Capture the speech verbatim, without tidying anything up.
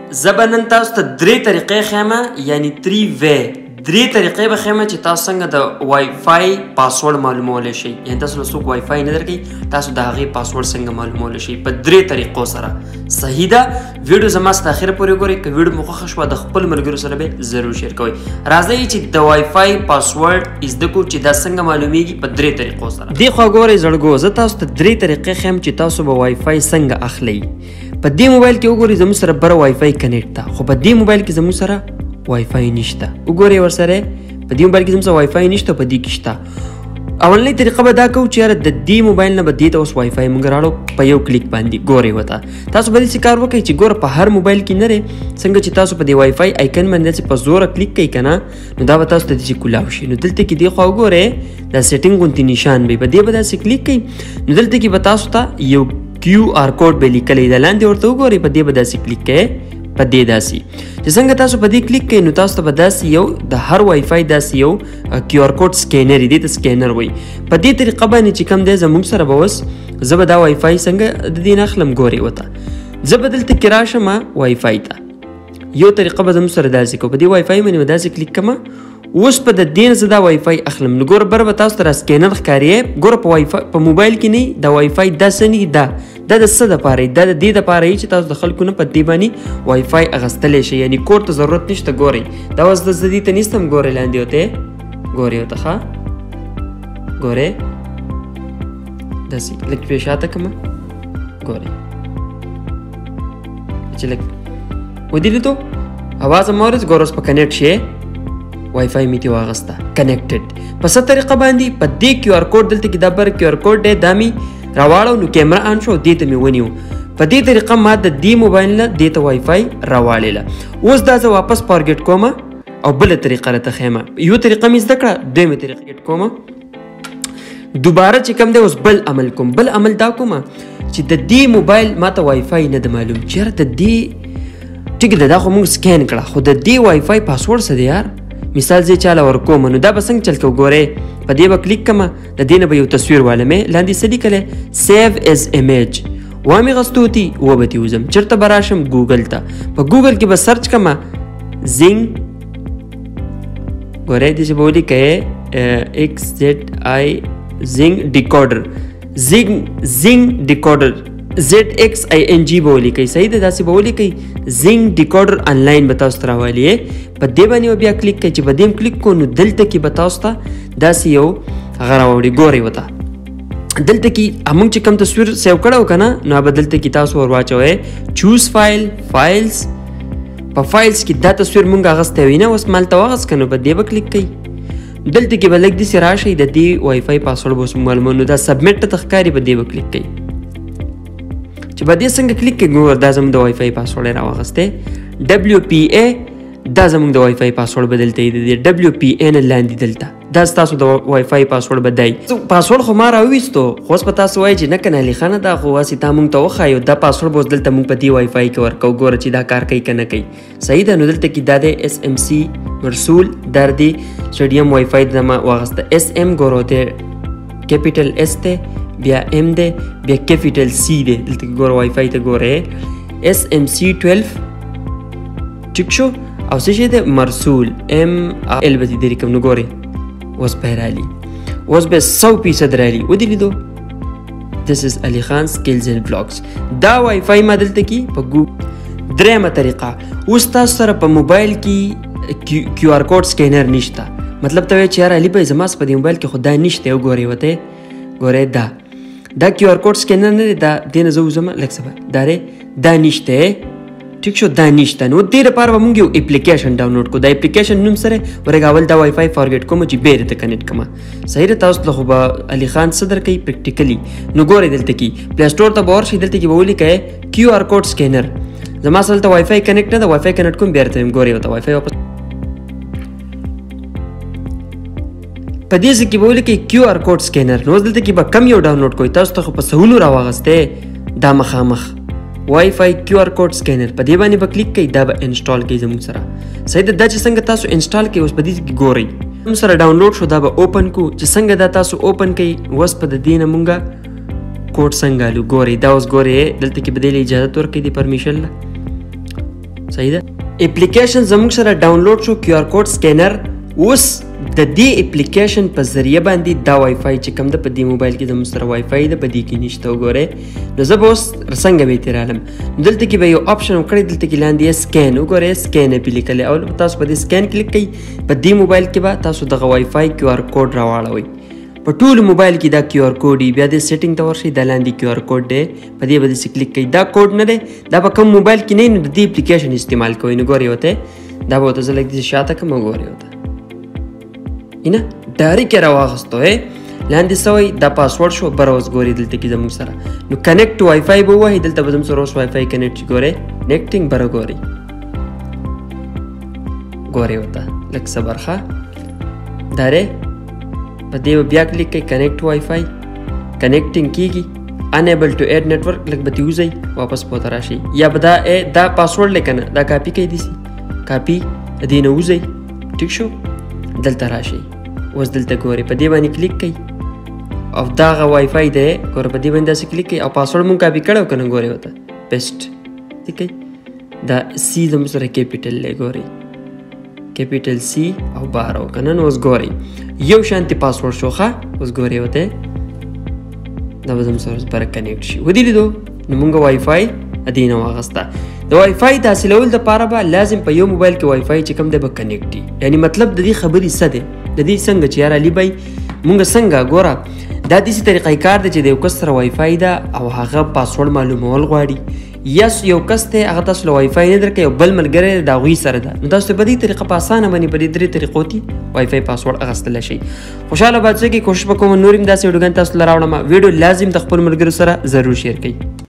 زه به نن تاسو ته درې طریقې ښیم، یعنی تری وی درې طریقې به ښیم چې تاسو څنګه د وای فای پاسورډ معلومولی شئ. یعنی تاسو له څوک وای فای نه درکوي، تاسو د هغې پاسورډ څنګه معلومولی شئ په درې طریقو سره. صحیح ده؟ ویډیو زما څخه اخره پورې وګورئ. که ویډیو مو خوښه شوه د خپلو ملګرو سره به ضرور شیر کوئ. راځئ چې د وای فای پاسورډ زده کړو چې دا څنګه معلومیږي په درې طریقو سره. دې خوا ګورئ زړګو، زه تاسو ته درې طریقې ښیم چې تاسو به وای فای څنګه اخلئ. په دې موبایل کې وګورئ زموږ سره بره وای فای کنیکټ ده، خو په دې موبایل کې زموږ سره وای فای نشته. وګورئ ورسره په دې موبایل کې زموږ سره وای فای نشته، په دې کې شته. اولنۍ طریقه به دا کوو چې یاره د دې موبایل نه به دې ته اوس وای فای موږ راوړو په یو کلیک باندې. ګورئ ورته تاسو به داسې کار وکړئ چې ګوره په هر موبایل کې نه دی څنګه چې تاسو په دې وای فای آیکن باندې داسې په زوره کلیک کوئ که نه، نو دا به تاسو ته داسې کولاو شي. نو دلته کې دې خوا وګورئ دا سیټینګ غوندې نشان وي، په دې به داسې کلیک کوئ. نو دلته کې به تاسو ته یو کیو آر کوډ به لیکلی ده، لاندې ورته وګورئ په دې به داسې کلیک کوئ. په دې داسې چې څنګه تاسو په دې کلیک کوئ نو تاسو ته به داسې یو د هر وای فای داسې یو کیو آر کوډ سکینر دې ته سکینر وایي. په دې طریقه باندې چې کوم دی زموږ سره به اوس زه به دا وای فای څنګه د دې نه اخلم. ګورئ ورته زه به دلته کې راشم وای فای ته، یو طریقه به زموږ سره داسې کوو، په دې وای فای باندې به داسې کلیک کوم. اوس په د دې نه زه دا وای فای اخلم. نو ګوره بره به تاسو ته را سکینر ښکاري. ګوره په وای فای په موبایل کې نه دا وای فای داسې نه دا دا د څه دپاره دا د دې دپاره چې تاسو د خلکو نه په دې باندې وای فای اخیستلی شئ، یعنې کوډ ته ضرورت نشته. ګورئ دا اوس زه دې ته نیستم، ګورئ لاندې ورته ګورئ ورته ښه ګورئ داسې لږ پرې شاته کړم. ګورئ چې لږ ودې لیدو اواز هم واورېد. ګوره اوس په کنیکټ شي وای فای مې ترې واخیسته کنیکټډ. په څه طریقه باندې په دې کیو آر کوډ دلته کې دا بر کیو آر کوډ دی دا مې راواړو، نو کیمرا آن شو دې ته مې ونیو. په دې طریقه ما د دې موبایل نه دې ته وای فای راواړېله. اوس دا زه واپس فارګیټ کوم او بله طریقه راته ښیم. یو طریقه مې زده کړه، دویمه طریقه ګیټ کوم. دوباره چې کوم دی اوس بل عمل کوم. بل عمل دا کوم چې د دې موبایل ما ته وای فای نه د معلوم چې یاره د دې ټیک ده دا خو موږ سکین کړه، خو د دې وای فای پاسورډ څه دی یار. مثال زه چاله ورکوم نو دا به څنګه چل کوو. ګورئ په دې به کلیک کوم، د دې نه به یو تصویر والمې لاندې څه لیکلی سیو ایز ایمیج وامې غستوتي و به تې وځم. چېرته به راشم ګوګل ته، په ګوګل کې به سرچ کوم زینګ. ګورئ داسې به ولیکئ ایکس زیډ آی زینګ ډیکوډر زینګ زینګ ډیکوډر زیډ ایکس آی ان جی به ولیکئ. صحیح ده داسې به ولیکئ زینګ ډیکوډر آنلاین به تاسو ته راولي. په دې باندې به بیا کلیک کوئ. چې په دې هم کلیک کوو نو دلته کې به تاسو ته داسې یو هغه راوړي. ګورئ ورته دلته کې موږ چې کوم تصویر سیو کړی و که نه نو به دلته کې تاسو ور واچوئ چوز فایل فایلز. په فایلز کې دا تصویر موږ اخیستی وي نه، اوس ما هلته واخیست که نو په دې به کلیک کوئ. دلته کې به لږ داسې راشئ د دې وای فای پاسورډ به اوس معلوموي. نو دا سبمیټ ته ښکاري په دې به کلیک کوئ. چې په دې څنګه کلیک کوئ ګوره دا زموږ د وای فای پاسورډ یې راواخیستی. ډبلیو پی ای دا زموږ د وای فای پاسورډ به دلته یې د ډبلیو پی ای نه لاندې دلته دا ستاسو د وای فای پاسورډ به دی. پاسورډ خو ما راوویستو، خو اوس به تاسو وایئ چې نه که نه علي خانه دا خو هسې تا موږ ته وښایو دا پاسورډ به اوس دلته موږ په دې وای فای کې ورکوو. ګوره چې دا کار کوي که نه کوي. صحیح ده. نو دلته کې دا دی ایس ایم سی مرسول دا دی سټډیم وای فای د ما واخیسته. ایس ایم ګوره ته کیپیټل ایس دی، بیا ایم دی، بیا کیپیټل سی دی. دلته کې ګوره وای فای ته ګوره ایس ایم سی ټویلف ټیک شو او څه شی دی مرسول ایم ال به دې لیکم. نو ګورئ اوس به رالي، اوس به سو فیصد رالي. ودې لیدو دس از علي خان سکلز اینډ بلاګز. دا وای فای ما دلته کې په ګو. درېیمه طریقه اوس تاسو سره په موبایل کې کیو آر کوډ سکینر نشته، مطلب ته وایي چې یاره علي بھائی زما په دې موبایل کې خو دا نشته. وګورئ ورته ګورئ دا دا کیو آر کوډ سکینر نه دی، دا دې نه زه وځم لږ څه دا دی دا نشته. ټیک شو دا نشته. نو دې لپاره به موږ یو اپلیکیشن ډاونلوډ کړو. دا اپلیکیشن نوم سره ورګه اول دا وای فای فارګیټ کوم چې بیرته ته کنیکټ کوم. صحیح ده. تاسو له خو به علي خان څه درکوي پریکټیکلي. نو ګورئ دلته کې پلی سټور ته به ورشئ، دلته کې به ولیکئ کیو آر کوډ سکینر. زما سره دلته وای فای کنیکټ نه ده، وای فای کنیکټ کوم بیا درته ګورئ ورته وای فای واپس په دې ځای کې به ولیکئ کیو آر کوډ سکینر. نو دلته کې به کم یو ډاونلوډ کوئ. تاسو ته خو په سهولو راواغستی دا مخامخ وای فای کیو آر کوډ سکینر. په دې باندې به کلیک کوئ، دا به انسټال کوئ زموږ سره. صحیح ده. دا چې څنګه تاسو انسټال کوئ اوس په دې کې ګورئ زموږ سره ډاونلوډ شو. دا به اوپن کو چې څنګه دا تاسو اوپن کوئ اوس په د دې نه مونږه کوډ څنګه الو. ګورئ دا اوس ګورئ دلته کې به دې له اجازت ورکوي د پرمیشن له صحیح ده. اپلیکیشن زموږ سره ډاونلوډ شو، کیو آر کوډ سکینر. اوس د دې اپلیکیشن په ذریعه باندې دا وای فای چې کوم ده په دې موبایل کې زموږ سره وای فای ده، په دې کې نشته. وګورئ نو زه به اوس څنګه به یې تېرالم. دلته کې به یو آپشن وکړئ، دلته کې لاندې یې سکین وګورئ، سکین یې پې لیکلی او تاسو په دې سکین کلیک کوئ. په دې موبایل کې به تاسو دغه وای فای کیو آر کوډ راواړوئ. په ټول موبایل کې دا کیو آر کوډ وي. بیا دې سیټینګ ته ورشئ، دا لاندې کیو آر کوډ دی، په دې به داسې کلیک کوئ. دا کوډ نه دی، دا په کوم موبایل کې نه وي نو د دې اپلیکیشن استعمال کوئ. نو ګورئ ورته دا به ورته زه لږ داسې شاته کړم. وګورئ ورته نه ډایرکټ یې راواخیستو. لاندې سوی دا پاسورډ شو. بره اوس ګورئ دلته کې زموږ سره نو کنیکټ وای فای به ووایي. دلته به زموږ سره اوس وای فای کنیکټ شي. ګورئ کنیکټینګ بره ګورئ ګورئ ورته لږ صبر ښه. دا دی په دې به بیا کلیک کوئ، کنیکټ وای فای کنیکټینګ کېږي. انیبل ټو ایډ نیټورک لږ به ترې وځئ، واپس پورته راشئ. یا به دا دا پاسورډ دی که نه، دا کاپي کوئ، داسې کاپي د دې نه وځئ. ټیک شو، دلته راشئ. اوس دلته ګورئ په دې باندې کلیک کوئ او دغه وای فای دی. ګوره په دې باندې داسې کلیک کوئ او پاسورډ مونږ کاپي کړی و که نه. ګورئ ورته پیسټ کوئ. دا سی زموږ سره کیپیټل دی. ګورئ کیپیټل سی او بار و که نه. نو اوس ګورئ یو شانتې پاسورډ شو ښه. اوس ګورئ ورته دا به زموږ سره بره کنیکټ شي. ودې لیدو نو مونږ وای فای د دې نه واخیسته. د وای فای د حاصلولو دپاره به لازم په یو موبایل کې وای فای چې کوم دی به کنیکټ وي. یعنې مطلب د دې خبرې څه دی، د دې څنګه چې یار علي بی مونږ څنګه ګوره دا داسې طریقه کار دی چې د یو کس سره وای فای ده او هغه پاسورډ معلومول غواړي، یا یو کس دی هغه تاسو له وای فای نه درکوي او بل ملګری د هغوی سره ده، نو تاسو په دې طریقه په اسانه باندې په دې درې طریقو کې وای فای پاسورډ اخیستلی شئ. خوشحاله به څه کې کوشش به کوم نور هم داسې ویډیوګانې تاسو ته راوړم. ویډیو لازم د خپلو ملګرو سره ضرور شیر کړئ.